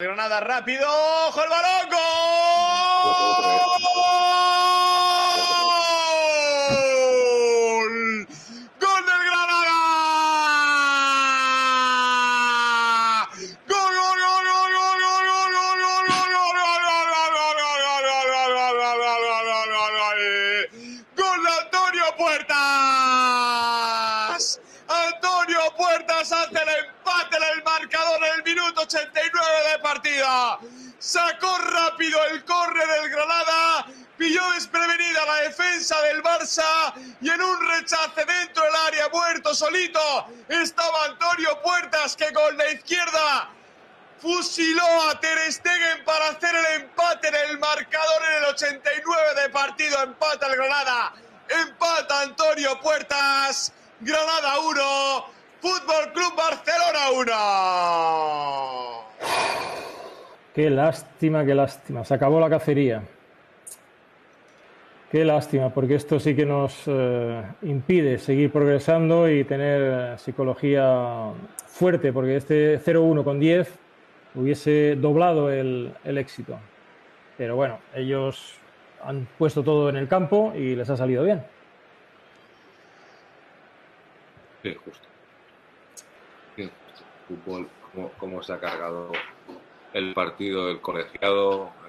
Granada rápido, ¡ojo el balón! ¡Gol! ¡Gol del Granada! ¡Gol, gol, gol, gol, gol, gol, gol, gol, gol de Antonio Puertas! Antonio Puertas hace el empate en el marcador en el minuto 89 de partida. Sacó rápido el córner del Granada, pilló desprevenida la defensa del Barça y en un rechace dentro del área, muerto solito, estaba Antonio Puertas, que con la izquierda fusiló a Ter Stegen para hacer el empate en el marcador en el 89 de partido. Empata el Granada, empata Antonio Puertas. Granada 1, Fútbol Club Barcelona 1. Qué lástima, qué lástima. Se acabó la cacería. Qué lástima, porque esto sí que nos impide seguir progresando y tener psicología fuerte, porque este 0-1 con 10 hubiese doblado el éxito. Pero bueno, ellos han puesto todo en el campo y les ha salido bien. Qué injusto. Qué injusto. Fútbol, cómo se ha cargado el partido del colegiado.